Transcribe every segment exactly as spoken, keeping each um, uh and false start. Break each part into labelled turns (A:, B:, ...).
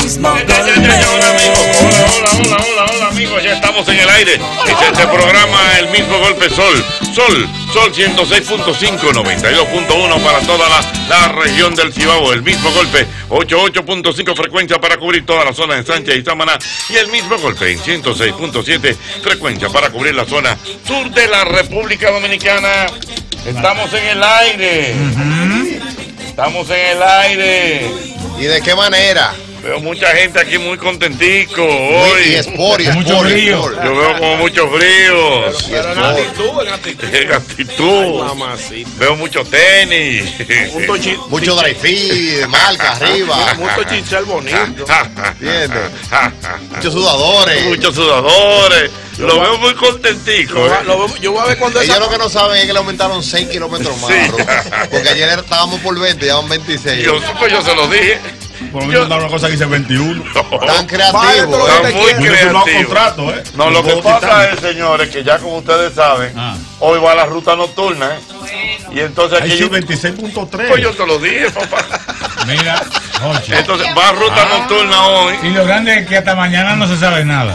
A: mismo golpe.
B: Hola, hola, hola, hola, hola, amigos, ya estamos en el aire. Es este programa El Mismo Golpe Sol. Sol, Sol ciento seis punto cinco, noventa y dos punto uno para toda la, la región del Cibao. El Mismo Golpe, ochenta y ocho punto cinco frecuencia para cubrir toda la zona de Sánchez y Samaná. Y el Mismo Golpe en ciento seis punto siete frecuencia para cubrir la zona sur de la República Dominicana. Estamos en el aire. Estamos en el aire.
C: ¿Y de qué manera?
B: Veo mucha gente aquí muy contentico hoy.
C: Y espori,
D: mucho frío.
B: Yo veo como mucho frío.
E: Pero en actitud, en actitud.
B: En actitud.
E: Mamacita.
B: Veo mucho tenis.
E: Mucho, chi-
C: Mucho dry fit, de marca arriba.
E: mucho chichel bonito.
C: ¿Entiendes? Muchos sudadores.
B: Muchos sudadores. Lo veo muy contentico.
E: Lo va-
B: ¿eh?
E: lo vemos- yo voy a ver cuando
C: Ellos
E: esa...
C: lo que no saben es que le aumentaron seis kilómetros más.
B: Sí.
C: Ruta. Porque ayer estábamos por veinte, ya van veintiséis.
B: Yo, pues yo se lo dije.
D: Por lo menos una cosa que dice veintiuno.
C: Tan
E: Vale,
C: creativos.
E: todo
C: ¿eh?
B: Está muy
D: Yo firmado
B: creativo.
D: contrato, ¿eh?
B: No, lo que pasa es, señores, que ya como ustedes saben,
D: Ah.
B: hoy va la ruta nocturna, ¿eh? Y entonces
D: Ahí
B: aquí
D: sí,
B: yo,
D: veintiséis punto tres.
B: pues yo te lo dije, papá.
D: Mira, Jochi.
B: Entonces va ruta nocturna hoy.
D: Y lo grande es que hasta mañana no se sabe nada.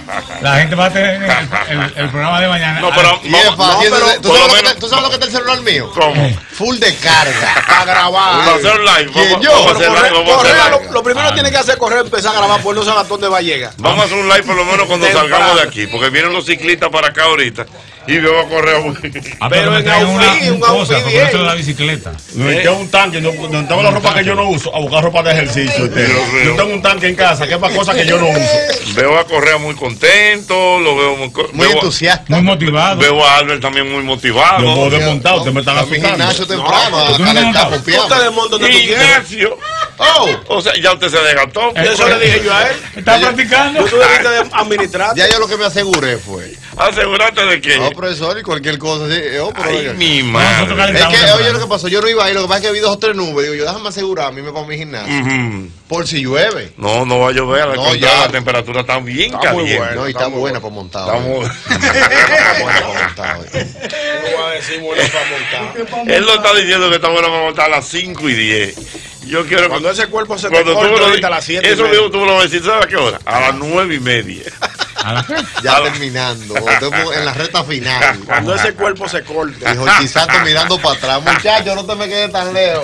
D: La gente va a tener el, el- el programa de mañana.
B: No, pero
C: Y es
B: vamos-
C: fácil.
B: no, pero
C: ¿Tú,
B: por
C: sabes
B: lo
C: lo que
B: menos-
C: te- ¿Tú sabes lo que está el celular mío?
B: ¿Cómo?
C: Full de carga.
E: Para grabar.
B: Vamos a hacer live.
C: ¿Quién,
B: Vamos,
C: yo?
B: vamos a hacer
E: Pero
B: live.
E: correr-
B: Vamos a hacer
E: correr,
B: live.
E: lo, lo primero que tiene que hacer es correr, empezar a grabar, pues no sabe a dónde va a llegar.
B: Vamos a hacer un live por lo menos cuando
E: Temprano.
B: salgamos de aquí, porque vienen los ciclistas para acá ahorita y yo voy a correr.
D: Ah,
E: pero
D: pero me
E: en
D: traen una,
E: outfit,
D: un
E: un
D: cosa,
E: outfit
D: porque
E: bien.
D: eso es la bicicleta.
B: ¿Eh?
D: Me metí a un tanque, no, donde estaba la ropa que yo no uso, a buscar ropa de ejercicio. usted.
B: Dios mío.
D: Yo tengo un tanque en casa, que es para cosas que yo no uso.
B: Veo a Correa muy contento, lo veo muy, co-
C: Muy
B: veo, a-
C: entusiasta.
D: Muy motivado.
B: veo a Albert también muy motivado.
D: Yo puedo desmontar, ustedes me están
C: A mi
D: asustando.
C: gimnasio temprano,
D: No,
C: a
D: tú no
C: calentar
D: montas.
C: con
E: Tú te
C: piama.
E: desmontas donde tú quieras.
B: Ignacio.
C: Oh,
B: O sea, ya usted se desgastó.
D: Eh,
E: Eso le dije yo a él.
D: ¿Está practicando?
E: Tú debiste de administrar.
C: ya yo lo que me aseguré fue.
B: Asegúrate de que.
C: No, profesor, y cualquier cosa. Sí, oh, pero
B: Ay,
C: oiga.
B: mi
D: Nosotros
B: madre.
C: Es
D: calentamos
C: que,
D: temprano.
C: oye, lo que pasó, yo no iba ahí, lo que pasa es que vi dos o tres nubes. Digo, yo déjame asegurarme, me para mi gimnasio.
B: Ujú.
C: Por si llueve.
B: No, no va a llover. Al
C: No,
B: contrario,
C: ya.
B: la temperatura está bien
E: Está muy
B: caliente.
E: buena.
C: No, y está
E: estamos-
C: buena para montar.
B: Estamos-
C: Está buena para montar. hoy.
E: No voy a decir bueno para montar.
B: Él lo está diciendo que está bueno para montar a las cinco y diez. Yo quiero
E: Cuando ese cuerpo se te
B: cuando tú
E: corta
B: me lo
E: ahorita a
B: di-
E: las siete y
B: Eso
E: media.
B: digo, tú me lo vas a decir, ¿sabes a qué hora? A las nueve y media.
D: ¿A la qué?
C: Ya
B: A la-
C: terminando. Estamos en la recta final.
E: Cuando ese cuerpo se corte.
C: Dijo Chisato mirando para atrás. Muchacho, no te me quedes tan lejos.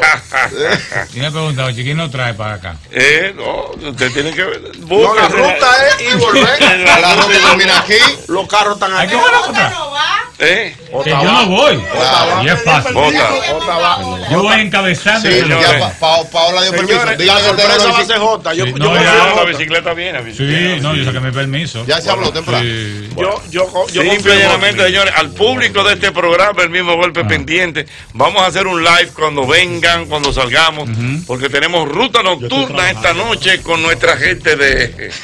D: Y me preguntaba, ¿quién nos trae para acá?
B: Eh, no, usted tiene que.
E: No, la ruta es ir y volver.
B: La
C: La
B: ruta
C: ruta
B: es-
C: termina aquí.
E: Los carros están
D: Hay
E: aquí.
D: que ver la otra.
B: Eh,
D: Que yo no voy.
C: Claro.
D: Y es fácil.
B: Jota.
E: Otra va.
D: Yo voy encabezando.
C: Sí,
D: el
C: ya
B: Señores.
C: pa, pa, Paola dio permiso.
E: Señores,
C: Dígale
E: la
C: que te
E: sorpresa
C: lo
E: va a ser Jota. Yo,
D: Sí,
E: yo
D: no,
E: confío
D: ya,
E: en
B: la
E: Jota.
B: bicicleta viene. la bicicleta
D: Sí,
B: viene,
D: no,
B: sí.
D: yo saqué mi permiso.
C: Ya se habló temprano.
D: Sí.
E: Yo, yo, yo
B: Simple
E: confío
B: y
E: en
B: llanamente,
E: Jota.
B: señores, al público de este programa, el mismo golpe pendiente. Vamos a hacer un live cuando vengan, cuando salgamos, porque tenemos ruta nocturna esta noche con nuestra gente de,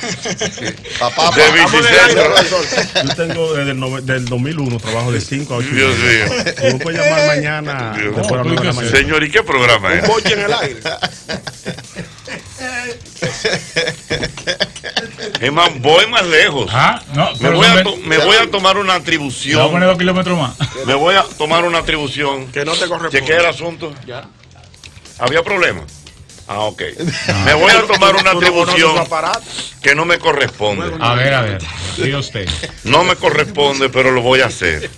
C: Papá,
B: de
C: papá.
B: Bicicentro.
D: Yo tengo desde el, nove- del dos mil uno, trabajo de cinco a ocho.
B: Dios mío.
D: Tú puedes llamar mañana
B: Dios.
D: después de las nueve de la mañana.
B: Señor, ¿y qué programa es?
E: Un boche en el aire.
B: Es más, voy más lejos.
D: Ah, no,
B: Me
D: pero
B: voy,
D: no
B: a
D: me-
B: to- me voy a tomar una
D: le voy a
B: atribución.
D: poner dos kilómetros más.
B: Me voy a tomar una atribución.
E: Que no te corresponde.
B: Chequea el asunto.
E: Ya.
B: ¿Había problema? Ah, ok. Me voy a tomar una
E: Tú no conoces su
B: atribución
E: aparato.
B: que no me corresponde.
D: A ver, a ver. Diga usted.
B: No me corresponde, pero lo voy a hacer.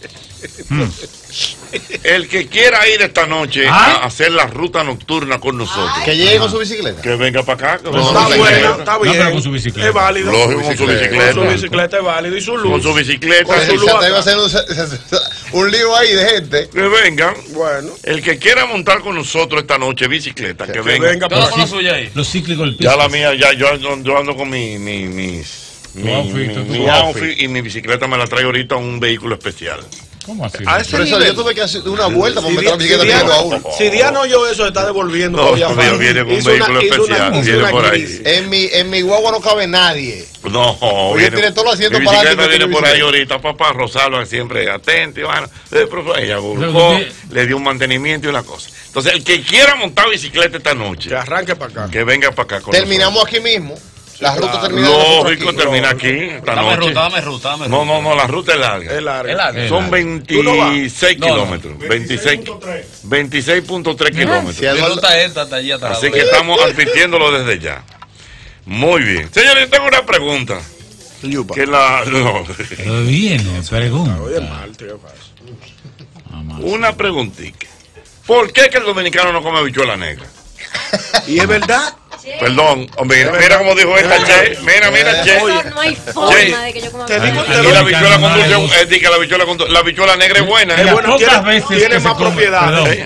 B: El que quiera ir esta noche
D: ¿Ah?
B: a hacer la ruta nocturna con nosotros,
C: Que llegue con su bicicleta.
B: que venga para acá. que
C: No,
B: venga
C: no,
E: Está
B: con su
C: no,
E: bueno,
B: bicicleta.
E: está
D: No,
E: bien.
D: pero con su bicicleta.
E: Es válido.
B: Lógico, con su
E: Con
B: bicicleta.
E: su bicicleta es válido y su luz.
B: Con su bicicleta.
E: Con su
C: El
E: luz
C: Chisato iba a
E: atrás.
C: hacer un, un lío ahí de gente.
B: Que vengan.
E: Bueno,
B: El que quiera montar con nosotros esta noche bicicleta, que,
E: que
B: venga.
E: venga por aquí.
D: Los cíclicos del piso.
B: Ya la mía, ya yo, ando- yo ando con mi, mi, mis- mi,
D: outfit,
B: mi-
D: tu
B: mi
D: outfit.
B: outfit y mi bicicleta me la traigo ahorita en un vehículo especial.
D: ¿Cómo así?
E: A ese
C: Profesor,
E: nivel.
C: yo tuve que hacer una vuelta para
E: Si
C: meter la
E: Di-
C: bicicleta
E: si
C: primero a
E: Diana-
C: uno.
E: Si Diana oyó eso, se está devolviendo.
B: No,
E: todavía
B: todavía
E: falta.
B: viene con un
E: Hizo una-
B: vehículo
E: hizo una-
B: especial,
E: hizo
B: viene
E: una
B: por ahí.
E: crisis.
C: En mi, en mi guagua no cabe nadie.
B: No,
C: Oye, tiene todos los asientos
B: mi
C: para
B: bicicleta
C: adelante y no
B: viene
C: tiene
B: por ahí
C: bicicleta.
B: ahorita, papá, Rosalba siempre atento, y bueno, eh, pero ella
D: Pero
B: buscó,
D: usted-
B: le dio un mantenimiento y una cosa. Entonces, el que quiera montar bicicleta esta noche,
E: Que arranque para acá.
B: que venga para acá con
C: Terminamos aquí mismo. La ruta
E: claro.
C: termina
B: nosotros.
C: nosotros
B: Lógico,
C: aquí.
B: termina aquí esta
F: Dame
B: noche.
F: ruta, dame ruta, dame
B: No,
F: ruta.
B: no, no, la ruta es larga.
E: Es largo.
F: Es largo.
B: Son
D: larga.
B: veintiséis
F: No, no.
B: kilómetros, veintiséis veintiséis punto tres kilómetros.
C: Si
F: Mi
C: Eduardo-
F: ruta es esta, hasta allí atrás.
B: Así que estamos advirtiéndolo desde ya. Muy bien. Señores, tengo una pregunta.
E: Yupa.
B: Que la. No.
D: Pero viene, pregunta.
E: Oye, mal, tío,
B: Una preguntita. ¿Por qué que el dominicano no come habichuela negra?
E: ¿Y es verdad?
B: Perdón, hombre, mira como dijo esta, Che. Mira, mira, Che.
A: No hay forma
B: Che.
A: de que yo coma
E: Te digo,
A: habichuela.
E: te
B: Y la
E: doy-
B: habichuela con dulce, eh, di que la habichuela con dulce- la habichuela negra es buena.
D: Mira,
B: ¿eh?
E: bueno,
D: pocas
E: tiene-
D: veces
E: tiene
D: que
E: más
D: se come-
E: propiedades.
D: perdón,
B: Eh,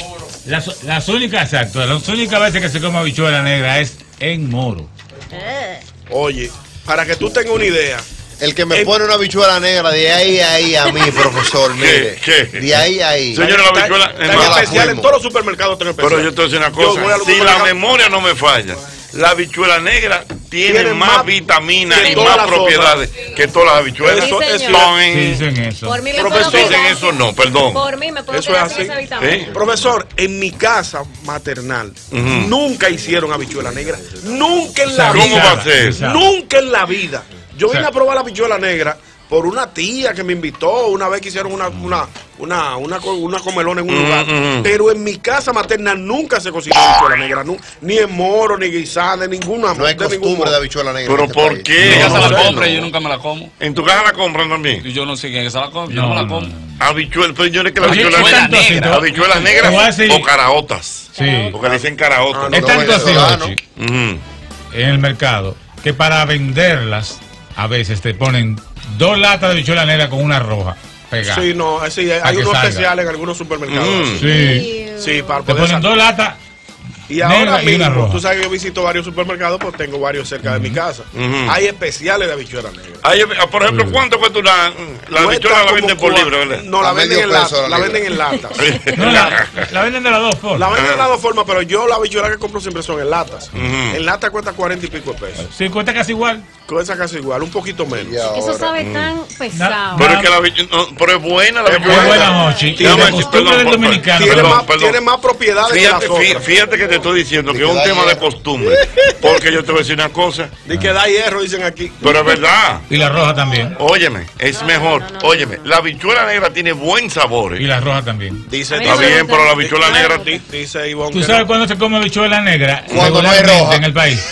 D: las, las únicas, exacto, las únicas veces que se come habichuela negra es en Moro.
A: Eh.
E: Oye, para que tú tengas una idea,
C: El que me
E: Eh,
C: pone una habichuela negra, de ahí a ahí a mí, profesor, mire.
B: ¿Qué? ¿Qué?
C: De ahí a ahí.
B: Señor, la
E: está-
B: habichuela-
E: está
B: es
E: en
B: más,
E: especial, en
C: fuimos.
E: todos los supermercados está en especial.
B: Pero yo te voy a decir una
E: Yo voy
B: cosa.
E: a los
B: Si la
E: supermercados-
B: memoria no me falla, la habichuela negra tiene,
E: Tiene
B: más,
E: más-
B: vitaminas
E: que
B: y
E: todas
B: más
E: las
B: propiedades que todas las habichuelas.
E: Eso
A: Sí,
E: es
A: señor.
B: Son-
D: Sí, dicen eso.
A: Por mí me
E: Profesor,
A: puedo
B: dicen
A: quedar-
B: eso no, perdón.
A: Por mí me puedo
E: Eso
A: quedar
E: es
A: sin
E: así.
A: esa vitamina.
B: ¿Eh?
E: Profesor, en mi casa maternal
B: Ujú.
E: nunca hicieron habichuela negra. Nunca en
D: O sea,
E: la
B: ¿Cómo
E: vida.
B: va a ser?
D: Guisada.
E: Nunca en la vida. Yo
D: O sea,
E: vine a probar la habichuela negra por una tía que me invitó una vez que hicieron una una una una, co- una comelona en un
B: Mm,
E: lugar.
B: mm.
E: Pero en mi casa materna nunca se cocinó habichuela negra, nu- ni en moro, ni guisada, ni ninguna.
C: No hay
E: de ningún
C: costumbre
E: modo.
C: de habichuela negra.
B: ¿Pero
C: en este
B: por
C: país.
B: qué?
F: En mi casa
E: No,
F: la
E: no,
F: compra
E: no.
F: y yo nunca me la como.
B: ¿En tu casa la compran también?
F: Y yo no sé quién es que se la come, yo
D: No,
F: no me la
D: no,
F: como.
D: no.
B: Habichuelas, pero yo no es que la
D: Oye,
B: habichuela
D: es
B: negra.
D: tanto así,
F: negra.
D: te-
B: Habichuelas
D: te voy a
B: negras
D: decir-
B: o caraotas.
D: Sí,
B: Porque le dicen caraotas.
E: Ah, no,
D: es
C: no,
D: tanto así,
C: venezolano.
D: Ochi,
B: Ujú.
D: en el mercado, que para venderlas, a veces te ponen dos latas de habichuela negra con una roja pegada.
E: Sí, no, sí, hay,
D: Para que
E: unos
D: salga.
E: especiales en algunos supermercados.
B: Mm.
D: Sí.
E: Sí, para
D: Te
E: poder
D: ponen
E: sa-
D: dos latas.
E: Y ahora
D: negra y una
E: mismo,
D: roja.
E: tú sabes que yo visito varios supermercados, pues tengo varios cerca de mi casa.
B: Ujú.
E: Hay especiales de habichuela negra.
B: Ay, ah, por ejemplo, ¿cuánto cuesta una, la
E: Cuesta
B: habichuela la
E: como
B: venden por
E: cua-
B: libra, verdad?
E: No, la
C: A
E: venden
C: medio
E: en lata.
C: peso la
E: La
C: libra.
E: venden en lata.
D: No, la, la venden de las dos formas.
E: La venden de las dos formas, pero yo la habichuela que compro siempre son en latas.
B: Ujú.
E: En lata cuesta cuarenta y pico de pesos.
D: Sí, cuesta casi igual.
E: Cuesta casi igual, un poquito menos.
C: Y
A: Eso
C: ahora,
A: sabe
B: Mm.
A: tan pesado.
B: Pero es que la habichu- no, pero es buena la
E: Es
B: habichuela
D: Es
E: buena.
D: buena, Mochi. Y
E: Tiene-
D: la
B: Perdón,
D: costumbre del
B: por-
D: dominicano.
E: Tiene,
B: Perdón,
E: más,
B: perdón.
E: tiene más propiedades que las
B: Fíjate, fí-
E: otras.
B: fíjate que te estoy diciendo que
C: De
B: es un
C: que da
B: tema de
C: hierro.
B: costumbre. Porque yo te voy a decir una cosa,
E: Ni que da hierro, dicen aquí.
B: pero es verdad.
D: Y la roja también.
B: Óyeme, es
A: No,
B: mejor.
A: no, no, no,
B: Óyeme, la habichuela negra tiene buen sabor.
D: Y
B: ¿eh?
D: la roja también.
E: Dice,
A: A mí
B: Está
A: no me
B: bien,
A: gusta.
B: pero la habichuela
A: No me
B: negra.
A: gusta.
E: dice Ivonne
D: ¿Tú
E: que
D: sabes
E: no.
D: cuándo se come habichuela negra?
C: Cuando no hay
D: Regularmente
C: roja.
D: en el país.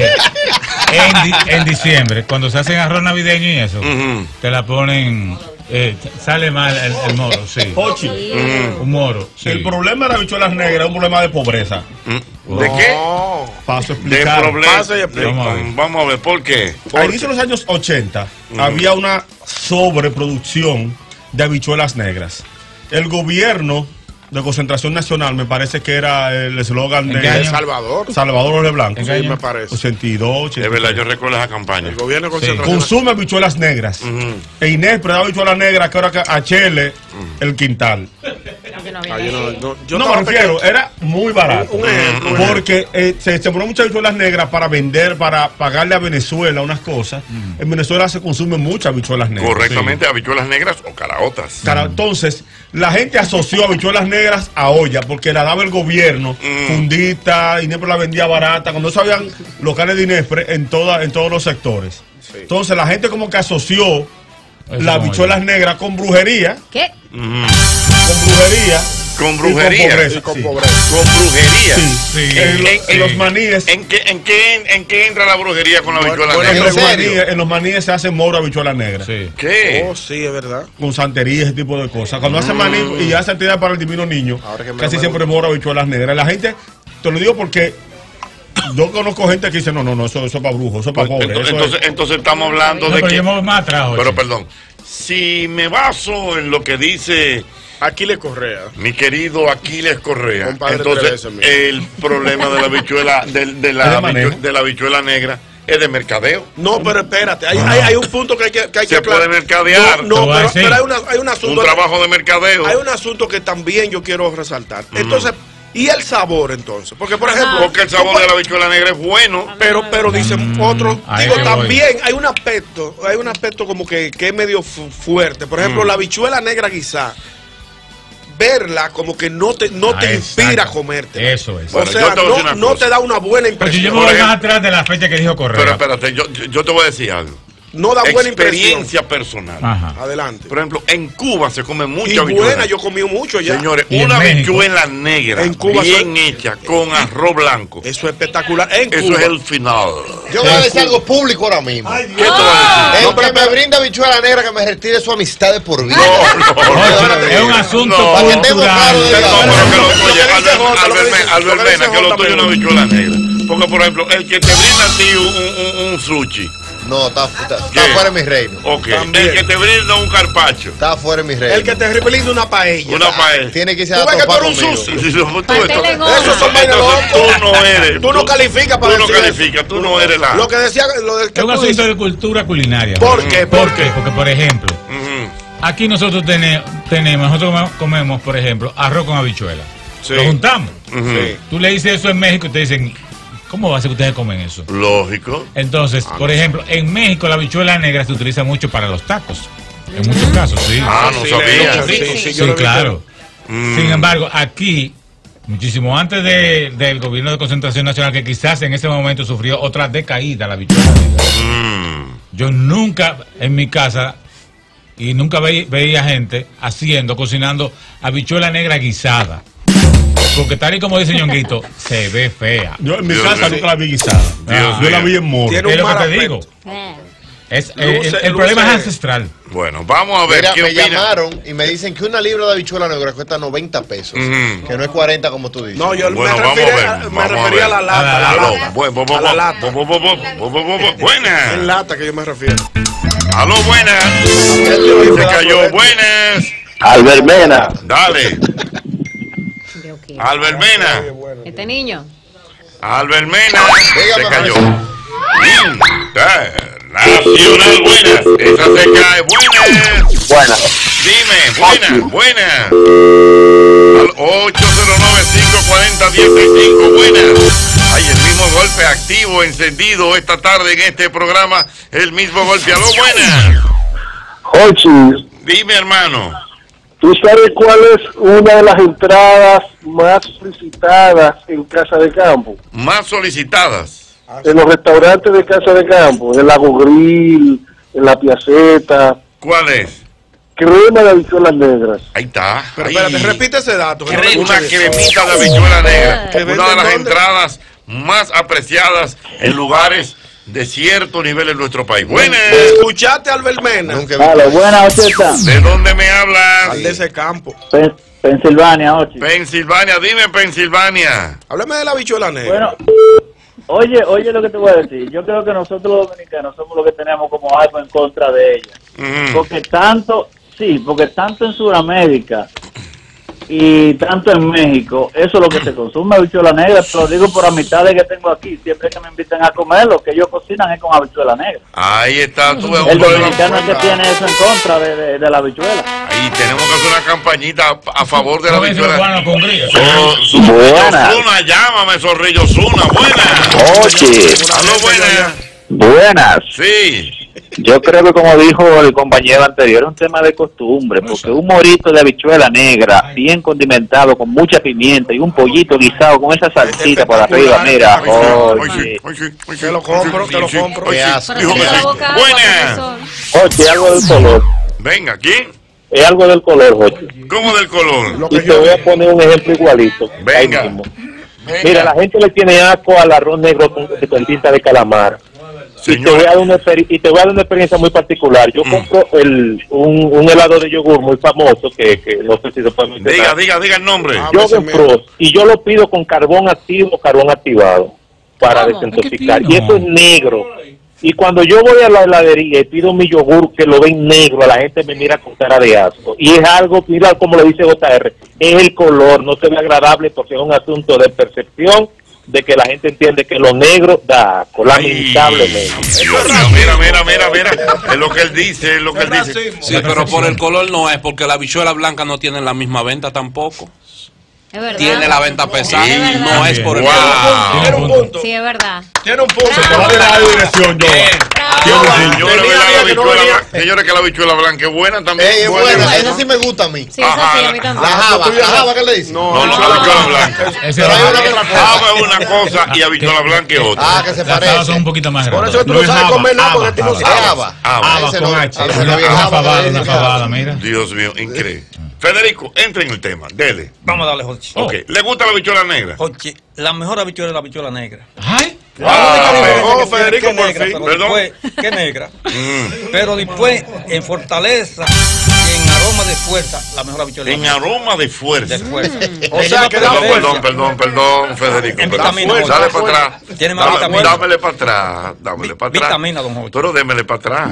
D: en, di- en diciembre, cuando se hacen arroz navideño y eso,
B: Ujú.
D: te la ponen, eh, sale mal el, el moro, sí.
G: Pochi,
D: Un moro, sí.
G: el problema de las habichuelas negras es un problema de pobreza.
B: Mm. ¿De qué?
E: No.
G: Paso a
B: De
G: explicar.
B: problema.
E: Pasa y explica.
B: Vamos a ver. Vamos a ver, ¿por qué?
G: A inicios de los años ochenta había una sobreproducción de habichuelas negras. El gobierno de concentración nacional, me parece que era el eslogan
D: ¿En qué
G: de
D: año?
E: El Salvador.
G: Salvador Jorge Blanco.
D: ¿En
E: Sí,
D: qué año?
E: me parece.
G: ochenta y dos,
B: De verdad, yo
G: ochenta y tres.
B: recuerdo esa campaña.
E: El gobierno de concentración.
G: Consume habichuelas negras.
B: Ujú.
G: E Inespre da habichuelas negras que ahora que a Chele el quintal.
A: Yo no había
E: Ah, yo no-
A: leído.
E: no- yo
G: no,
E: estaba
G: me refiero,
E: pequeño.
G: era muy barato.
E: Un ejemplo, un ejemplo.
G: Porque eh, se, se ponen muchas habichuelas negras para vender, para pagarle a Venezuela unas cosas. En Venezuela se consumen muchas habichuelas negras.
B: Correctamente, habichuelas negras o caraotas.
G: Cara- Entonces, la gente asoció habichuelas negras a olla porque la daba el gobierno,
B: Mm.
G: fundita, Inespre la vendía barata, cuando eso habían locales de Inespre en, toda, en todos los sectores. Entonces, la gente como que asoció
D: Eso
G: las
D: como
G: habichuelas
D: yo.
G: negras con brujería,
A: ¿Qué?
B: Ujú.
G: con brujería.
B: Con
G: y
B: brujería.
G: pobreza,
E: Y con
G: sí.
E: pobreza.
B: Con brujería.
G: Sí,
D: Sí.
G: En, lo-
B: En-
G: en los maníes.
B: ¿En qué, en, qué, ¿En qué entra la brujería con la habichuela
E: bueno,
G: En
B: negra?
G: los,
C: ¿En serio?
G: maníes, en los maníes se hacen moro habichuela negra.
D: Sí.
B: ¿Qué?
E: Oh, sí, es verdad.
G: Con santería, ese tipo de cosas. Cuando hacen maní y hacen actividad para el divino niño,
C: Ahora que me
G: casi
C: lo
G: siempre moro habichuelas negras. La gente, te lo digo porque yo conozco gente que dice, no, no, no, eso, eso es para brujos, eso es para pobres.
B: Entonces,
G: eso es-
B: entonces, entonces estamos hablando
D: No,
B: de
D: pero
B: que...
D: yo me voy más atrás, Ochi.
B: Pero perdón, si me baso en lo que dice
E: Aquiles Correa.
B: mi querido Aquiles Correa,
E: Compadre
B: entonces
E: Teresa, mío.
B: el problema de la habichuela, de, de la,
G: ¿Es de manejo?
B: habichu- de la habichuela negra es de mercadeo.
E: No, pero espérate, hay, hay, hay un punto que hay que, que, hay
B: Se
E: que aclarar.
B: puede mercadear.
E: No,
D: Te
E: no,
D: voy a
E: pero,
D: decir.
E: pero hay, una, hay un
B: Un
E: asunto.
B: trabajo de mercadeo.
E: Hay un asunto que también yo quiero resaltar. Entonces, ¿y el sabor entonces? Porque, por ejemplo.
B: Porque el sabor de la habichuela negra es bueno.
E: Pero, pero dicen otros,
D: ahí
E: digo,
D: que voy.
E: también hay un aspecto, hay un aspecto como que, que es medio fu- fuerte. Por ejemplo,
B: Mm.
E: la habichuela negra guisada, verla como que no te, no
D: Ah,
E: te inspira a
D: exacto.
E: comerte.
D: Eso es.
E: O
B: Bueno, yo
E: sea,
B: te voy a decir
E: no,
B: una
E: no
B: cosa.
E: te da una buena
D: Ochi, yo
E: impresión.
D: me
B: Por
D: voy más
B: ejemplo-
D: atrás de la fecha que dijo Correa.
B: Pero espérate, yo, yo, yo te voy a decir algo.
E: no da buena impresión.
B: Experiencia personal.
D: Ajá.
E: Adelante.
B: Por ejemplo, en Cuba se come
E: Y
B: mucha habichuela.
E: buena, yo comí mucho ya.
B: Señores,
D: ¿Y en
B: una
D: México?
B: habichuela negra,
E: En Cuba
B: bien
E: soy-
B: hecha, con arroz blanco.
E: Eso es espectacular. En
B: Eso
E: Cuba.
B: es el final.
C: Yo voy a decir algo público ahora mismo.
B: ¿Qué tú vas a decir?
C: El que me brinda habichuela negra que me retire su amistad de por vida.
B: No, no,
D: Oye,
B: no,
D: es un asunto
B: no.
C: Para que estemos claros de
D: cultural.
B: No, pero que lo,
E: Lo que
B: oye,
E: dice
B: Albert-
E: Jota, lo que
B: Albert-
E: dice-
B: Albert
E: lo que
B: Mena,
E: dice
B: que lo
E: Jota
B: tuyo es una
E: me
B: habichuela negra. Porque, por ejemplo, el que te brinda a ti un, un, un, un sushi,
C: No, está, está, está
B: ¿Qué?
C: fuera de mi reino.
B: ok.
E: También.
B: El que te brinda un carpacho,
C: Está fuera de mi reino.
E: El que te brinda una paella.
B: una paella.
C: Tiene que irse
E: Tú
C: a
E: ves que tú
C: topar
E: eres un
C: conmigo.
E: sucio.
B: Sí, no, tú,
A: Pastel
B: esto-
A: en hoja.
E: Esos son vainas
B: entonces
E: locos.
B: tú no eres.
E: Tú no calificas para
B: Tú no
E: decir
B: calificas,
E: eso.
B: tú no eres la.
E: Lo que decía, lo del que
D: Es un
E: tú
D: asunto
E: dices.
D: de cultura culinaria.
E: ¿Por qué?
D: ¿Por
E: ¿Por
D: qué?
E: qué?
D: Porque, por ejemplo,
B: Ujú.
D: aquí nosotros tene- tenemos, nosotros comemos, comemos, por ejemplo, arroz con habichuela.
E: Sí.
D: Lo juntamos.
B: Ujú.
E: Sí.
D: Tú le dices eso en México y te dicen, ¿cómo va a ser que ustedes comen eso?
B: Lógico.
D: Entonces, por ejemplo, en México la habichuela negra se utiliza mucho para los tacos. En muchos casos, sí.
B: Ah, no
E: Sí,
B: sabía.
E: sí, sí,
A: Sí,
E: sí,
D: Sí,
E: yo lo he visto.
D: claro.
B: Mm.
D: Sin embargo, aquí, muchísimo antes de- del gobierno de concentración nacional, que quizás en ese momento sufrió otra decaída la habichuela negra,
B: Mm.
D: yo nunca en mi casa y nunca ve- veía gente haciendo, cocinando habichuela negra guisada. Porque tal y como dice Ñonguito, se ve fea.
G: Yo en mi
B: Dios
G: casa
B: mío.
G: nunca la vi guisada.
B: Dios
G: Yo la
B: mío.
G: vi en moro.
E: Tiene
D: Es
E: un
D: lo que
E: mal
D: te digo.
E: aspecto.
A: Eh.
D: Es, eh, el,
E: Luce-
D: el problema
E: luce-
D: es ancestral.
B: Bueno, vamos a ver
C: Mira,
B: qué
C: me
B: opina.
C: llamaron y me dicen que una libra de habichuela negra cuesta noventa pesos.
B: Ujú.
C: Que no es cuarenta como tú dices.
E: No, yo
B: Bueno,
E: me
B: vamos a
E: refería,
B: ver,
E: me
B: vamos a
E: refería a
B: ver.
E: la lata.
D: A la-
E: A la
B: Aló,
E: lata.
B: bu- bu- bu-
E: A la
B: bu-
E: lata.
B: bu- bu- bu- bu- bu- bu- bu-
E: En
B: buenas.
E: lata que yo me refiero.
B: Aló, buenas. Se cayó, buenas.
F: Albert Mena,
B: Dale,
A: Dios quiere.
B: Albert Mena.
A: Este niño.
B: Albert Mena.
C: Dígame,
B: Se cayó.
C: profesor.
B: Internacional, buenas. Esa se cae, buenas.
F: buena.
B: Dime, buenas, buenas. Al ocho cero nueve, cinco cuatro cero, uno cinco, buenas. Hay el mismo golpe activo, encendido esta tarde en este programa. El mismo golpe. Aló, buenas.
F: Jochi,
B: Dime, hermano.
F: ¿tú sabes cuál es una de las entradas más solicitadas en Casa de Campo?
B: Más solicitadas.
F: En los restaurantes de Casa de Campo, en el Lago Grill, en la Piaceta,
B: ¿Cuál es?
F: crema de habichuelas negras.
B: Ahí está.
E: Pero
B: Ahí.
E: espérate, repite ese dato. que no lo
B: Cre-
E: escuché
B: Una
E: bien.
B: cremita de habichuela negra.
E: ¿Que
B: Una de
E: venden
B: las
E: dónde?
B: entradas más apreciadas en lugares de cierto nivel en nuestro país. Buenas.
E: ¿Escuchaste a Albert Mena?
C: Nunca vi.
F: Hola, buenas, Ocheta.
B: ¿De dónde me hablas?
E: Al de ese campo.
F: Pensilvania, Ochi.
B: Pensilvania. Dime, Pensilvania.
E: Háblame de la bichuela negra.
F: Bueno, oye, oye lo que te voy a decir. Yo creo que nosotros los dominicanos somos los que tenemos como algo en contra de ella.
B: Ujú.
F: Porque tanto, sí, porque tanto en Sudamérica y tanto en México, eso es lo que se consume, habichuela negra. Te lo digo por amistades que tengo aquí. Siempre que me invitan a comer, lo que ellos cocinan es con habichuela negra.
B: Ahí está. Tú,
F: El dominicano es que tiene eso en contra de, de, de la habichuela.
B: Ahí tenemos que hacer una campañita a, a favor de la
D: ¿Cómo dice los
B: habichuela.
D: cubanos con grillo?
B: So- so-
F: Buena.
B: Zorrilla Zuna, llámame, Zorrillo Zuna. Buenas.
F: Oye,
B: Aló, buenas.
F: buenas.
B: Sí.
F: Yo creo que como dijo el compañero anterior, es un tema de costumbre, porque un morito de habichuela negra, bien condimentado, con mucha pimienta y un pollito guisado con esa salsita por arriba, mira,
B: Hoy sí,
F: oye,
B: hoy sí, hoy sí,
E: Te lo
B: hoy sí,
E: compro, te lo
B: sí,
E: compro.
B: hoy sí.
C: Qué asco.
A: Pero
B: Dijo
A: se
B: que
A: le
B: sí.
A: da boca agua,
B: Buenas.
A: profesor.
F: oye, algo del color,
B: Venga, ¿quién?
F: es algo del color, oye.
B: ¿Cómo del color?
E: Lo
F: Y
E: que
F: te
E: yo
F: voy a poner un ejemplo igualito. ahí
B: Venga.
F: mismo. Mira, la gente le tiene asco al arroz negro con, con tinta de calamar. Y te, voy a dar una experi- y te voy a dar una experiencia muy particular. Yo
B: Mm.
F: compro el, un, un helado de yogur muy famoso, que, que no sé si se puede mencionar.
B: Diga, diga, diga el nombre.
E: Ah,
F: Yo
E: ese
F: en
E: mismo.
F: Frost, y yo lo pido con carbón activo o carbón activado para
A: ¿Cómo?
F: desintoxicar.
D: Ay, qué
F: Y
D: fino.
F: eso es negro. Y cuando yo voy a la heladería y pido mi yogur que lo ven negro, la gente me mira con cara de asco. Y es algo, mira como le dice J R, es el color, no se ve agradable porque es un asunto de percepción de que la gente entiende que lo negro da asco, lamentablemente.
B: Dios mío, mira, mira, mira, mira. Es lo que él dice, es lo que él dice.
H: Sí, pero por el color no es, porque la habichuela blanca no tiene la misma venta tampoco.
A: Es verdad.
H: Tiene la venta pesada,
A: Sí, es
H: no
A: verdad.
H: es por el
B: Wow.
H: color.
E: Tiene un punto.
A: Sí, es verdad.
E: Tiene un punto.
A: Bravo.
G: Te va a dar la dirección, yo.
H: Bien.
A: Bravo.
B: Señores, ¿verdad? La habichuela blanca- señores, que la habichuela blanca es buena también.
C: Ey, es buena, esa sí me gusta a mí.
A: Sí, esa
B: Ajá,
A: sí, a mí también.
C: La java, la java, ¿qué le dice?
B: No, no, la habichuela blanca.
D: Ese
C: Pero hay
D: va-
C: una otra cosa.
B: Java es una cosa y habichuela blanca es otra.
C: Ah, que se
D: las habas son un
C: parece.
D: poquito más
E: Por
D: grandes.
E: eso tú
G: No
E: no
G: es
E: sabes
G: haba,
E: comer nada
G: haba,
E: porque tú no
G: haba.
C: Es
E: sabes.
C: java.
B: Haba.
C: A ese
G: con
C: no-
G: H.
C: a ese
D: Una,
C: no había
D: una
C: java,
D: fabada,
C: que le
D: una
C: dicen
D: fabada,
C: java.
D: mira.
B: Dios mío, increíble. Federico, entra en el tema, dele.
I: Vamos a darle, Jochi.
B: Ok, ¿le gusta la habichuela negra?
I: Jochi, la mejor habichuela es la habichuela negra.
D: Ay,
I: La única
B: Ah,
I: diferencia
B: pegó
I: que tiene
B: Federico
I: que es
B: por
I: negra,
B: fin.
I: pero
B: Perdón.
I: después, que negra.
B: Mm.
I: Pero después, en fortaleza y en aroma de fuerza, la mejor habichuela.
B: En aroma de fuerza.
I: de fuerza.
E: O
I: Le
E: sea,
I: lleva
E: que da
B: Perdón,
I: preferencia.
B: perdón, perdón, perdón, Federico.
I: En
B: perdón.
I: vitamina,
B: Dale
I: Jorge.
B: para atrás.
I: Tiene más
B: Dame-
I: vitamina.
B: Dámele para atrás. Dámele
I: Vi-
B: para atrás.
I: vitamina, don Jorge.
B: Pero démele para atrás.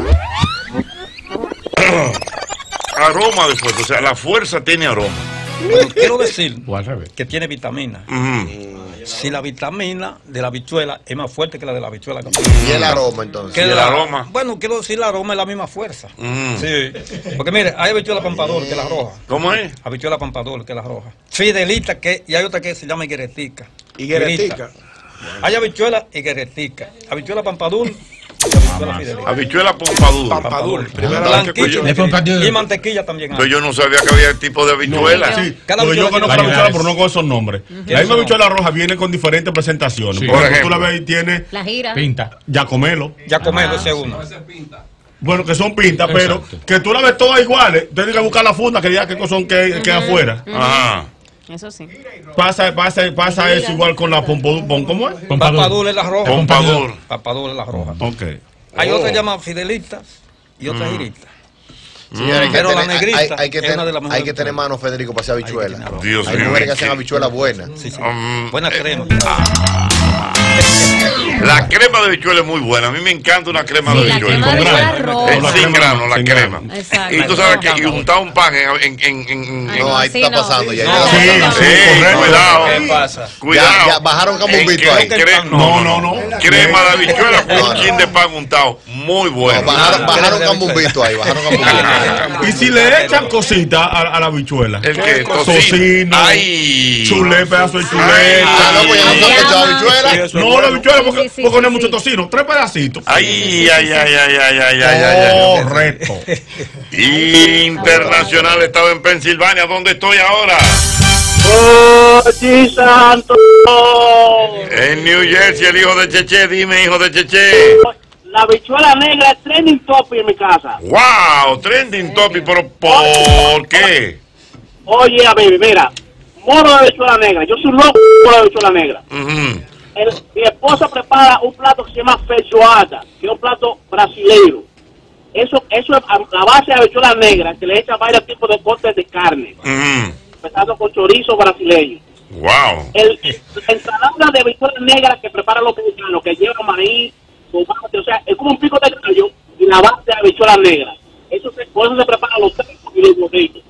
B: Aroma de fuerza. O sea, la fuerza tiene aroma.
I: Bueno, quiero decir
D: o al revés.
I: que tiene vitamina.
B: Ujú.
I: Si la vitamina de la habichuela es más fuerte que la de la habichuela.
C: Y el aroma, entonces.
I: Que
B: ¿Y el
I: la-
B: aroma?
I: Bueno, quiero decir, la aroma es la misma fuerza.
B: Mm.
I: Sí. Porque mire, hay habichuela pampador, que es la roja.
B: ¿Cómo es?
I: Habichuela pampador, que es la roja. Fidelita, que, y hay otra que se llama higueretica.
E: Higueretica.
I: Hay habichuela higueretica. Habichuela pampador y habichuela fidelita.
B: Habichuela pompadura.
E: Papadul.
I: Ah,
E: Primera vez que
I: blanquita.
E: escucho.
D: Es pompadura.
I: Y mantequilla también hay.
B: Entonces yo no sabía que había tipo de habichuela.
G: Sí,
I: Cada
G: porque yo
I: habichuela
G: conozco la
D: tiene
G: habichuela,
D: variedades.
G: pero no con esos nombres. La misma
I: son?
G: habichuela roja viene con diferentes presentaciones.
D: Sí.
G: Por
B: Por
G: ejemplo, tú la
B: ejemplo.
G: ves y tiene
A: La gira.
D: Pinta.
G: Yacomelo.
I: Ya comemos ese uno.
G: Bueno, que son pintas, pero
D: Exacto.
G: que tú la ves todas iguales. Tienes que buscar la funda que diga qué son que, que afuera.
B: Ajá.
A: Eso sí.
G: Pasa, pasa, pasa eso igual con la pompodú. ¿Cómo es?
I: Papadul es la roja.
B: Pompadour.
I: Papadul es la roja.
G: Ok.
I: Hay
B: Oh.
I: otras llamadas fidelitas y otras giritas.
C: Señores, hay que
I: Pero la
C: tener-
I: negrita
C: hay- hay que
I: es
C: tener-
I: una de las mejores
C: hay que tener
I: habichuelas.
C: mano, Federico, para hacer habichuela.
I: Hay que tener
B: Dios
C: Hay
B: mío.
C: mujeres que hacen
B: ¿qué?
C: habichuelas buenas.
I: Sí, sí.
B: Mm,
I: Buena
B: eh,
I: crema.
B: La crema de habichuela es muy buena. A mí me encanta una crema
A: Sí,
B: de
A: la
B: habichuela.
A: crema de
G: Con
A: habichuela
G: grano.
A: roja.
B: En
G: la
B: sin
G: crema,
B: grano, la
G: sin
B: crema.
G: grano.
A: Exacto.
B: Y tú sabes que y untar un pan en, en, en, en-
A: Ay,
B: en-
A: no,
C: No, ahí
A: así
C: está
A: no.
C: pasando ya.
I: No,
C: ya.
G: Sí,
A: no,
G: sí,
B: Sí,
G: correcto.
B: cuidado.
I: ¿Qué pasa?
B: Cuidado.
C: Ya- ya bajaron camumbito
B: En
C: ahí.
B: cre- cre-
G: No, no, no.
B: Crema de habichuela con
C: No,
B: un
C: no.
B: chin de pan untado. Muy bueno.
C: No, bajaron bajaron camumbito ahí, bajaron camumbito.
G: Y si le echan cositas a, a la habichuela.
B: El que
G: Tocino.
B: Ay.
G: Chulé, pedazo de
B: Ay.
G: chuleta.
C: Ah, no, pues ya no
A: Ay,
C: se han
A: ama.
C: habichuela.
G: No, la habichuela porque,
A: Sí, sí,
G: porque no
A: sí,
G: es mucho
A: sí.
G: tocino. Tres pedacitos.
B: Ay, ay, ay, ay, ay, ay, ay, ay,
G: Correcto.
B: ay. Internacional estaba en Pensilvania. ¿Dónde estoy ahora?
F: ¡Ochi Santo!
B: En New Jersey, el hijo de Cheche. Dime, hijo de Cheche.
F: La habichuela negra es trending topic en mi casa.
B: Wow, trending topic, pero ¿por qué?
F: Oye, baby, mira, moro de habichuela negra. Yo soy loco por la habichuela negra.
B: Ujú.
F: El- mi esposa prepara un plato que se llama feijoada, que es un plato brasileiro. Eso, eso es a- la base de habichuela negra, que le echa varios tipos de cortes de carne,
B: Ujú.
F: empezando con chorizo brasileño.
B: Wow.
F: El, la ensalada de habichuela negra que preparan los mexicanos, que lleva maíz, tomate, o sea, es como un pico de gallo y la base de habichuela negra. Eso se, por eso se preparan los tacos y los burritos.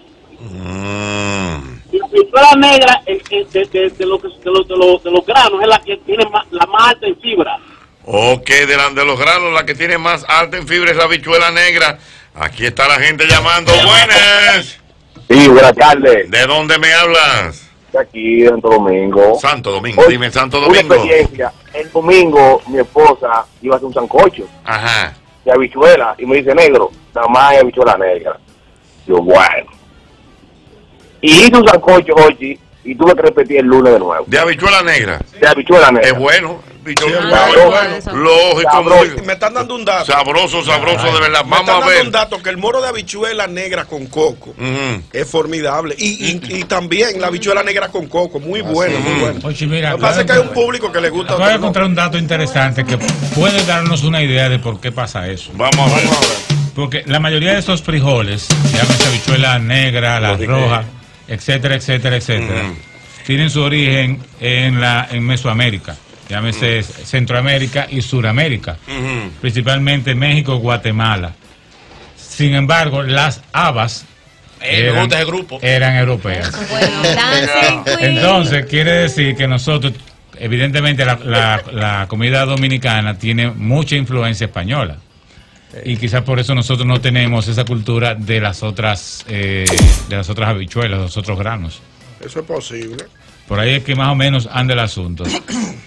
B: Mm.
F: Y la habichuela negra es, es de, de, de, lo que- de, los- de, los- de los granos es la que tiene más, la más alta en fibra.
B: Ok, de, la- de los granos, la que tiene más alta en fibra es la habichuela negra. Aquí está la gente llamando. Buenas.
F: Sí, buenas tardes.
B: ¿De dónde me hablas?
F: Aquí en Santo Domingo.
B: Santo Domingo.
F: Oye,
B: Dime, Santo
F: Una
B: Domingo.
F: experiencia. El domingo mi esposa iba a hacer un sancocho
B: Ajá.
F: de habichuela y me dice, negro, nada más hay habichuela negra. Yo, bueno. Y hice un sancocho, oye, y tuve que repetir el lunes de nuevo.
B: De habichuela negra.
F: De habichuela negra.
B: Es bueno. Habichuela
E: Sí,
B: negra.
E: es
A: bueno.
B: Bueno,
A: Eso.
B: lógico.
F: Sabroso.
B: muy-
E: Me están dando un dato.
B: Sabroso, sabroso, de verdad.
E: Me
B: Vamos
E: están
B: a
E: dando
B: ver.
E: un dato que el moro de habichuela negra con coco
B: Ujú.
E: es formidable. Y, y, y también la habichuela negra con coco, muy bueno, muy bueno.
D: Oye, mira,
E: Lo que pasa es que hay un público que le gusta.
D: acabo de
E: otro no.
D: encontrar un dato interesante que puede darnos una idea de por qué pasa eso.
B: Vamos a ver.
D: Porque la mayoría de esos frijoles, llámese habichuela negra, la roja, etcétera, etcétera, etcétera,
B: Ujú.
D: tienen su origen en la en Mesoamérica, llámese Centroamérica y Suramérica,
B: Ujú.
D: principalmente México, Guatemala. Sin embargo, las habas
H: Eh, me
D: eran,
H: gusta ese grupo.
D: eran europeas.
A: Bueno, dancing queen.
D: Entonces, quiere decir que nosotros, evidentemente, la, la- la comida dominicana tiene mucha influencia española. Y quizás por eso nosotros no tenemos esa cultura de las otras eh, de las otras habichuelas, de los otros granos.
E: Eso es posible.
D: Por ahí es que más o menos anda el asunto.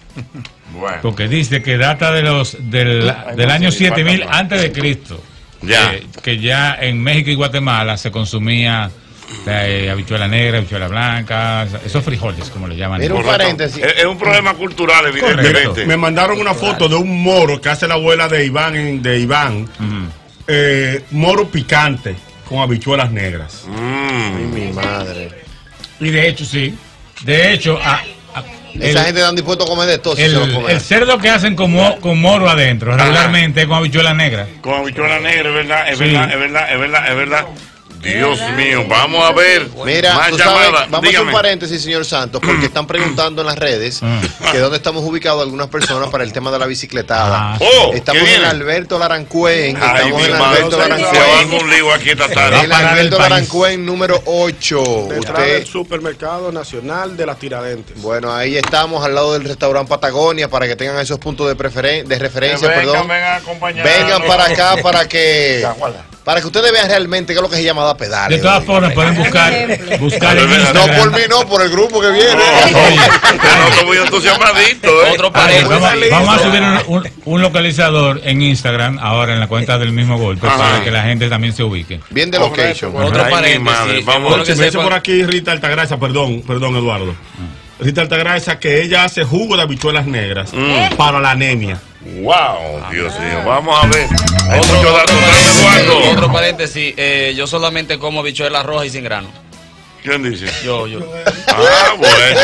B: Bueno.
D: Porque dice que data de los del,
B: Ay,
D: del
B: no,
D: año
B: sí,
D: siete mil
B: falta más.
D: antes de Cristo.
B: Ya.
D: Que, que ya en México y Guatemala se consumía eh, habichuela negra, habichuela blanca, esos frijoles, como le llaman.
C: Mira un
B: Correcto.
C: paréntesis.
B: Es, es un problema cultural, evidentemente.
G: Me mandaron una foto de un moro que hace la abuela de Iván, en- de Iván, eh, moro picante con habichuelas negras.
C: Ay, mi madre.
D: Y de hecho, sí. De hecho, a- a-
C: Esa
D: el-
C: gente están dispuestos a comer de todo si
D: el,
C: se lo comen.
D: el cerdo que hacen con, mo- con moro adentro, regularmente es con habichuela negra.
B: Con habichuela negra, es verdad, es
D: Sí.
B: verdad, es verdad, es verdad, es verdad. Dios mío, vamos a ver.
C: Mira,
B: más
C: tú sabes,
B: llamadas.
C: vamos a hacer
B: Dígame.
C: un paréntesis, señor Santos, porque están preguntando en las redes que dónde estamos ubicados algunas personas para el tema de la bicicletada.
D: Ah,
B: Oh,
C: Estamos
B: ¿qué
C: en
B: viene?
C: Alberto Larancuén,
B: Ay,
C: estamos
B: mi
C: en
B: madre,
C: Alberto
B: se va a
C: Larancuén,
B: un lío aquí esta tarde.
C: en
D: parar el
C: Alberto
D: país.
C: Larancuén número ocho.
E: Detrás del
C: Usted,
E: supermercado nacional de las Tiradentes.
C: bueno, ahí estamos al lado del restaurante Patagonia para que tengan esos puntos de preferen de referencia,
B: Vengan,
C: perdón.
B: vengan a acompañarnos.
C: Vengan para acá para que
B: Ya, guarda.
C: para que ustedes vean realmente qué es lo que se llama dar pedales.
D: De todas
C: oiga.
D: formas, pueden buscar, buscar en
B: No,
C: No
D: Instagram.
C: por mí, no, por el grupo que viene.
B: No, estoy muy entusiasmadito, ¿eh?
H: Otro
D: Ah,
H: paréntesis.
D: vamos, vamos a subir un, un- un localizador en Instagram ahora en la cuenta del mismo golpe
B: Ajá.
D: para que la gente también se ubique.
C: Bien de location.
H: Otro
B: Ay, mi
H: paréntesis.
B: madre,
H: es
B: vamos.
H: bueno que
G: Me dice
H: sepan-
G: por aquí Rita Altagracia, perdón, perdón Eduardo. Rita Altagracia que ella hace jugo de habichuelas negras para la anemia.
B: Wow, Dios mío, vamos a ver. Hay
H: Otro,
B: muchos
H: otro
B: datos,
H: paréntesis,
B: Eduardo.
H: otro paréntesis, eh, yo solamente como habichuelas rojas y sin grano.
B: ¿Quién dice?
H: Yo, yo.
B: Ah, bueno.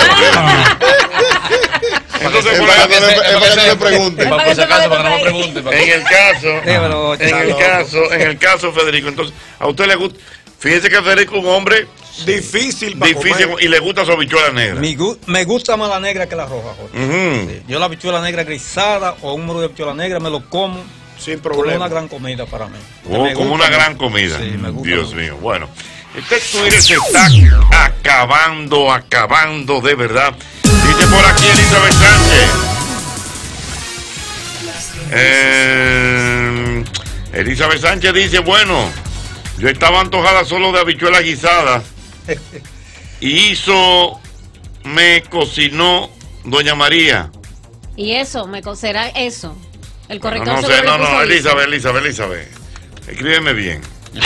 B: Entonces,
C: Es
B: por
C: para
B: ahí,
C: que no le- es para que no le pregunten.
H: Para por si acaso, para que no me pregunten. para que-
B: en el caso,
I: Dímelo,
B: en el
I: Chalo.
B: caso, en el caso, Federico, entonces, a usted le gusta, fíjese que Federico es un hombre
E: Difícil para
B: difícil
E: comer.
B: y le gusta su habichuela negra.
I: Mi gu- me gusta más la negra que la roja, Jorge.
B: Ujú.
I: Sí. Yo la habichuela negra grisada o un muro de habichuela negra me lo como
E: Sin
I: como
E: problema.
I: una gran comida para mí.
B: Oh,
I: Me
B: como
I: gusta
B: una gran
I: mucho.
B: comida.
I: Sí, me gusta
B: Dios
I: mucho.
B: mío. Bueno, este Twitter se está acabando, acabando de verdad. Dice por aquí Elizabeth Sánchez. Eh, Elizabeth Sánchez dice, bueno, yo estaba antojada solo de habichuelas guisadas y hizo, me cocinó Doña María.
A: Y eso, me co- será eso. El
B: No,
A: corrector
B: no
A: seguro
B: sé,
A: le
B: no,
A: puso
B: no,
A: eso.
B: Elizabeth, Elizabeth, Elizabeth. Escríbeme bien.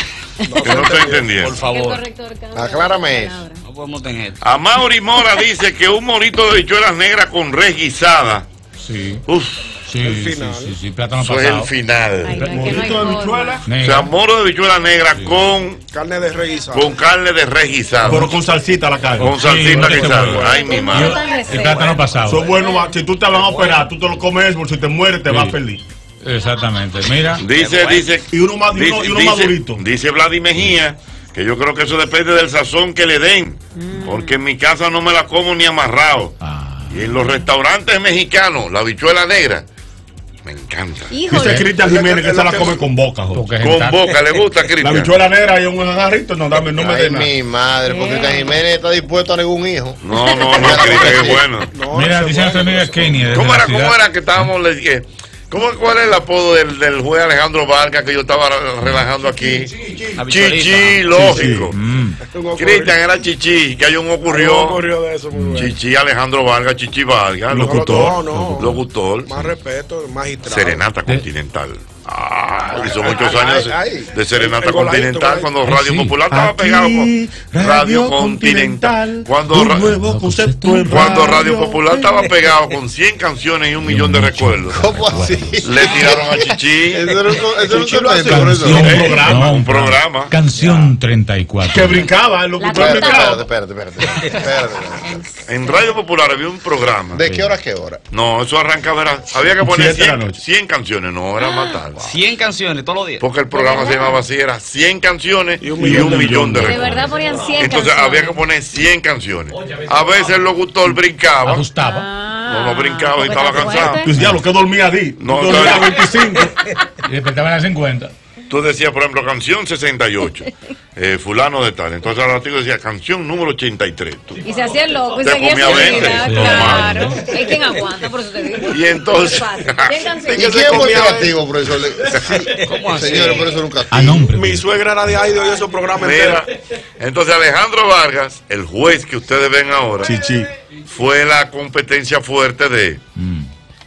B: Que no estoy entendiendo.
H: Por
A: El
H: favor.
A: corrector cambia
C: Aclárame
A: la
C: eso.
A: palabra.
H: No podemos tener.
B: A Mauri Mora dice que un morito de habichuelas negras con res guisada.
D: Sí,
B: Uf,
D: sí,
E: El
D: sí,
E: final.
D: sí, sí, plátano
B: eso es el
D: pasado.
B: final.
A: Ay, no, es que no hay
G: Morito de
A: forma.
G: habichuela,
B: O
D: Negra.
B: sea, moro de habichuela negra con,
E: Carne de rey guisada.
B: con carne de res guisada.
G: pero con salsita la carne.
B: Con salsita
D: Sí,
B: guisada.
D: bueno.
B: Ay, mi
A: Yo-
B: madre.
A: tan
D: Y
A: reserva.
D: plátano pasado.
G: Eso es bueno, ma- si tú te vas a operar, tú te lo comes, porque si te mueres te
D: Sí.
G: vas feliz.
D: Exactamente. Mira,
B: Dice, dice,
G: Y uno más, y uno, y uno
B: dice,
G: madurito.
B: dice Vladi Mejía que yo creo que eso depende del sazón que le den. Porque en mi casa no me la como ni amarrado.
D: ah,
B: Y en los restaurantes mexicanos, la habichuela negra, me encanta.
G: Dice
A: Híjole.
G: Cristian Jiménez que
E: Es
G: se
E: lo
G: la
E: que-
G: come con boca, Jorge.
D: porque es
B: Con
D: en
B: boca, ¿le gusta,
G: La
B: Cristian?
G: habichuela negra y un jarrito, no, dame, no me
C: Ay,
G: dé nada.
C: mi madre, porque Cristian Jiménez está dispuesto a ningún hijo.
B: No, no, no, Cristian, es bueno.
E: No,
D: Mira,
E: eso
D: dice
E: es
D: nuestra
E: bueno,
D: amiga
E: eso.
D: Kenia. desde
B: ¿Cómo
D: la
B: era,
D: ciudad.
B: cómo era que estábamos? le dije, ¿cómo, ¿Cuál es el apodo del, del juez Alejandro Vargas que yo estaba relajando aquí?
H: Habichuelita.
B: Chichi, lógico.
D: Mm.
E: Un
B: Cristian era Chichi, que hay un
E: ocurrió.
B: ocurrió.
E: ocurrió de eso muy bueno.
B: Chichi Alejandro Vargas, Chichi Vargas,
G: Locutor.
E: No, no.
B: locutor,
E: Más respeto, magistrado.
B: Serenata Continental. Ah, hizo muchos
E: ay,
B: años
E: ay.
B: de Serenata
E: El voladito,
B: Continental
E: voladito.
B: cuando
D: Ay,
B: Radio
D: sí.
B: Popular estaba pegado con Radio Continental. Cuando, ra-
G: concepto en
B: cuando Radio Popular estaba pegado con cien canciones y un millón de recuerdos.
C: ¿Cómo así?
B: Le tiraron a Chichi.
C: Eso era un, eso era un
E: Chichi lo hace.
C: segmento, por eso.
G: Un
D: Eh,
G: programa,
D: no,
B: un programa.
D: Canción treinta y cuatro.
G: que brincaba, el locutor
A: La
G: brincaba.
C: Espérate, espérate, espérate. espérate.
B: En Radio Popular había un programa.
C: ¿De qué hora a qué hora?
B: No, eso arrancaba, era- había que poner
G: Siete de la
B: cien,
G: noche.
B: cien canciones, no, era matar.
H: cien canciones todos los días.
B: Porque el programa se llamaba así, era cien canciones y un
E: millón
B: millón,
E: de
B: de,
A: De
B: recuerdos.
A: verdad ponían cien
B: Entonces
A: canciones.
B: había que poner cien canciones. A veces el locutor brincaba.
D: Ajustaba.
A: Ah,
B: No, no brincaba y
A: porque
B: estaba
A: está
B: cansado.
A: fuerte.
G: Pues ya, lo que dormía ahí.
B: No,
G: No, dormía
B: no.
G: veinticinco.
D: Y despertaba a las cincuenta.
B: Tú decías, por ejemplo, canción sesenta y ocho, eh, fulano de tal. Entonces al ratito decía canción número ochenta y tres. Tú-
A: Y se hacía el loco y
B: Te
A: seguía
B: comía
A: su
B: veinte.
A: vida,
B: Sí.
A: claro. Hay quien aguanta, por eso te digo.
B: Y entonces-
A: Fácil. cien canciones.
C: ¿Y quién fue el negativo, profesor?
H: ¿Cómo así?
C: Señores, por eso era un
D: A
C: castigo.
D: nombre.
E: Mi suegra era de ahí, de hoy esos programas
B: Mira,
E: enteros.
B: entonces Alejandro Vargas, el juez que ustedes ven ahora,
G: Chichi.
B: fue la competencia fuerte de
D: Mm.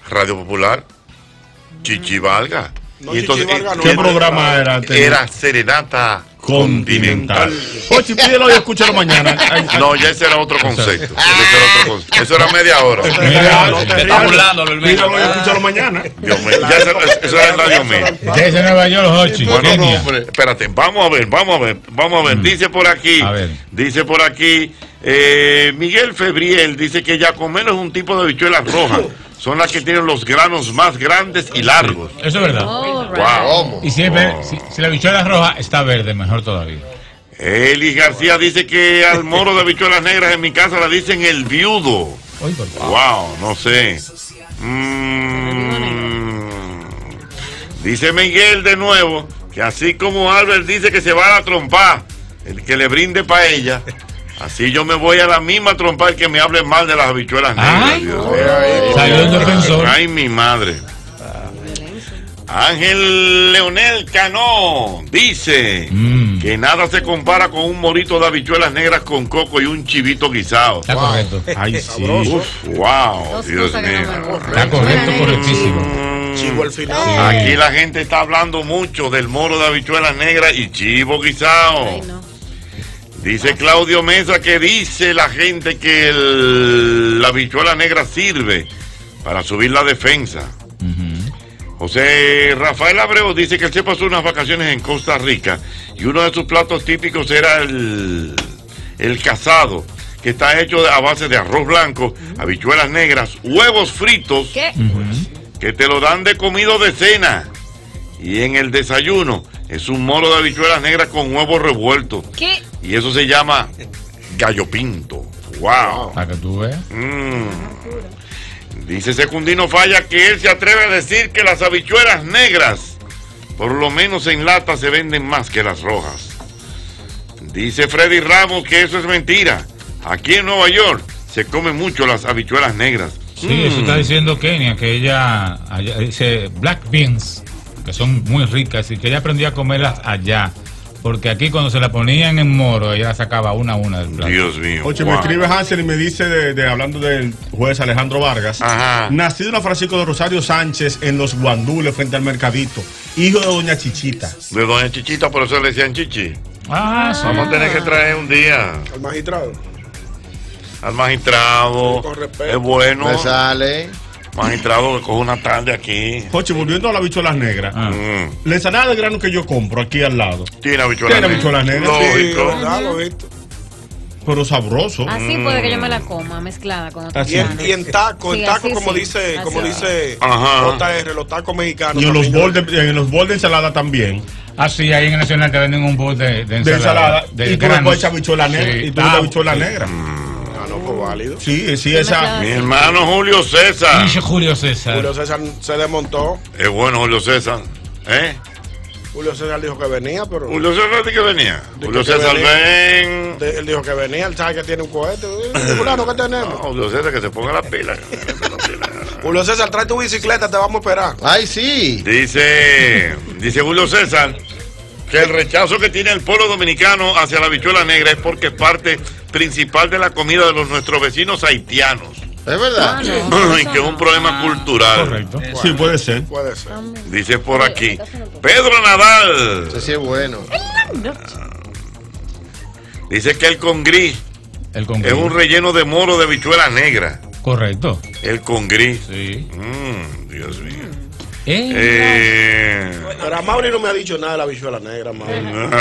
B: Radio Popular, Chichi Valga.
E: No,
B: y entonces,
E: Chichi Valga no.
G: ¿Qué programa era?
B: Era Serenata Continental.
G: Oye, pídelo y escúchalo mañana. Ay, ay.
B: No, ya ese era otro concepto. Ese era otro concepto. Eso era media hora.
G: Mira,
E: no te
H: Te está
E: rías.
H: burlando, Luis Miguel.
G: Pídelo y escúchalo mañana.
B: Dios mío, ya eso, eso era el Radio Mil.
D: Desde Nueva York, Hochi.
B: Bueno, no,
D: Kenia.
B: hombre, espérate, vamos a ver, vamos a ver, vamos a ver. Dice por aquí,
D: A ver.
B: dice por aquí, eh, Miguel Febriel dice que Yacomelo es un tipo de habichuelas rojas. Son las que tienen los granos más grandes y largos.
D: Eso es verdad.
A: All right.
B: Wow.
C: ¿Cómo?
D: Y siempre, si, si la bichuela es roja, está verde, mejor todavía.
B: Eli García dice que al moro de habichuelas negras en mi casa le dicen el viudo.
D: Oye, por favor.
B: Wow, no sé. Mm. Dice Miguel de nuevo que así como Albert dice que se va a la trompa, el que le brinde para ella, así yo me voy a la misma trompa el que me hable mal de las habichuelas negras.
D: Ay,
B: Dios mío.
D: salió el defensor.
B: Ay, mi madre. Ángel Leonel Cano dice
D: Mm.
B: que nada se compara con un morito de habichuelas negras con coco y un chivito guisado.
D: Está correcto.
G: Ay, sí.
B: Uf, wow,
A: Dos
B: Dios
A: cosas que no
B: mío.
A: me gustan.
D: Está correcto, correctísimo.
E: Chivo al final.
D: Sí.
B: Aquí la gente está hablando mucho del moro de habichuelas negras y chivo guisado.
A: Ay, no.
B: Dice Claudio Mesa que dice la gente que el- la habichuela negra sirve para subir la defensa. José Rafael Abreu dice que él se pasó unas vacaciones en Costa Rica y uno de sus platos típicos era el, el casado, que está hecho de- a base de arroz blanco, habichuelas negras, huevos fritos,
A: ¿Qué?
B: que te lo dan de comido de cena. Y en el desayuno es un moro de habichuelas negras con huevos revueltos.
A: ¿Qué?
B: Y eso se llama gallo pinto. Wow.
D: Para que tú veas.
B: Mm. Dice Secundino Falla que él se atreve a decir que las habichuelas negras, por lo menos en lata, se venden más que las rojas. Dice Freddy Ramos que eso es mentira. Aquí en Nueva York se comen mucho las habichuelas negras.
D: Sí, eso
B: Mm.
D: está diciendo Kenia, que ella allá dice black beans, que son muy ricas y que ella aprendió a comerlas allá. Porque aquí cuando se la ponían en moro, ella la sacaba una a una del plato.
B: Dios mío.
G: Oye,
B: wow.
G: me escribe Hansel y me dice, de, de- hablando del juez Alejandro Vargas,
B: Ajá.
G: nacido en la Francisco de Rosario Sánchez en los Guandules frente al Mercadito, hijo de doña Chichita.
B: De doña Chichita, por eso le decían Chichi.
D: Ah, sí.
B: Vamos a tener que traer un día
E: Al magistrado.
B: al magistrado.
E: Con respeto.
B: Es bueno.
C: Me sale.
B: Magistrado que coge una tarde aquí.
G: Joche, volviendo a las habichuelas negras,
D: Ah.
B: Mm.
G: la ensalada de grano que yo compro aquí al lado,
B: Tiene habichuelas
G: Tiene
B: negras.
G: habichuelas negras,
E: Sí,
B: Lógico.
E: ¿verdad? Lo he visto.
G: pero sabroso.
A: Así puede que yo me la coma mezclada con otras
G: Así.
E: Y en,
A: carnes.
E: y en taco, en
A: Sí,
E: taco
A: así
E: como
A: sí.
E: dice,
A: Así.
E: como dice
B: Ajá.
E: J R, los tacos mexicanos.
G: Y en los
E: también.
G: bordes, en los bordes de ensalada también.
D: Ah, sí, ahí en el Nacional te venden un bowl de, de ensalada.
G: De ensalada.
D: de
G: y tú le
D: granos.
G: puedes echar habichuela negra.
D: Sí.
G: Y tú
D: Ah,
G: la habichuela
D: sí.
G: negra.
E: Ah, no, pues válido.
G: Sí, sí, esa.
B: Mi hermano Julio César.
D: Dice Julio César.
E: Julio César se desmontó.
B: Es bueno Julio César. ¿Eh?
E: Julio César dijo que venía, pero.
B: Julio César de que venía.
E: De
B: Julio
E: que
B: César
E: venía.
B: ven.
E: de- él dijo que venía, él sabe que tiene un cohete. Eh, Fulano, ¿qué tenemos?
B: No, Julio César que se ponga la pila.
E: Julio César, trae tu bicicleta, te vamos a esperar.
C: Ay, sí.
B: Dice, dice Julio César que el rechazo que tiene el pueblo dominicano hacia la habichuela negra es porque es parte principal de la comida de los nuestros vecinos haitianos.
C: Es verdad.
A: Ah, no,
B: Y
A: eso
B: que es un
A: no.
B: problema cultural.
D: Correcto.
G: Sí, puede ser.
E: Puede ser.
B: Dice por aquí. Pedro Nadal
C: Ese sí es bueno.
B: dice que el congrí
D: El
B: es
D: congreso.
B: un relleno de moro de habichuela negra.
D: Correcto.
B: El congrí.
D: Sí.
B: Mm, Dios mío.
D: Eh,
B: Eh,
E: Pero a Mauri no me ha dicho nada de la bichuela negra, Mauri.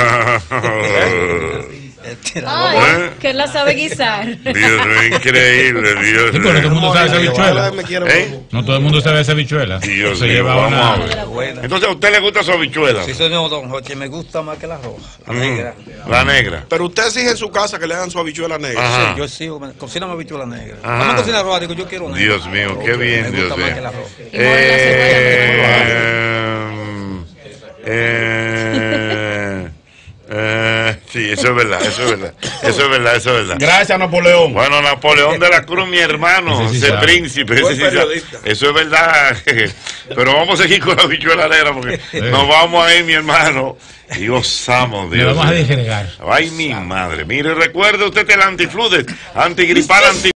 A: Ay, que él la sabe guisar.
B: Dios mío, increíble, Dios
D: sí, pero no todo el
B: mío.
D: mundo sabe esa bichuela.
E: Me quiero-
B: ¿Eh?
D: No todo el mundo sabe esa bichuela.
B: Dios
D: Se
B: mío,
D: lleva
B: vamos
D: una.
B: a ver. Entonces, ¿a usted le gusta su habichuela?
I: Sí, señor Don Jorge, me gusta más que la roja, la
B: Mm,
I: negra.
B: La negra.
E: Pero usted exige en su casa que le hagan su habichuela negra.
B: Ajá.
I: Yo sigo, me- cocina mi habichuela negra.
B: Ajá.
I: Vamos a cocinar roja, digo, yo quiero negra.
B: Dios mío, qué bien,
I: Me
B: Dios
I: gusta más
B: mío.
I: que la roja.
B: Eh, eh, eh, sí, eso es verdad, eso es verdad. Eso es verdad, eso es verdad.
G: Gracias, Napoleón.
B: Bueno, Napoleón de la Cruz, mi hermano,
D: Ese sí
B: ese
D: sabe.
B: príncipe, ese
E: Buen
B: sí sabe.
E: periodista.
B: Eso es verdad. Pero vamos a seguir con la bichuela negra porque nos vamos a ir, mi hermano, y gozamos,
D: Le
B: Dios
D: vamos a
B: mío.
D: disgregar.
B: Ay, mi madre. Mire, recuerde usted el antifludes, antigripal, anti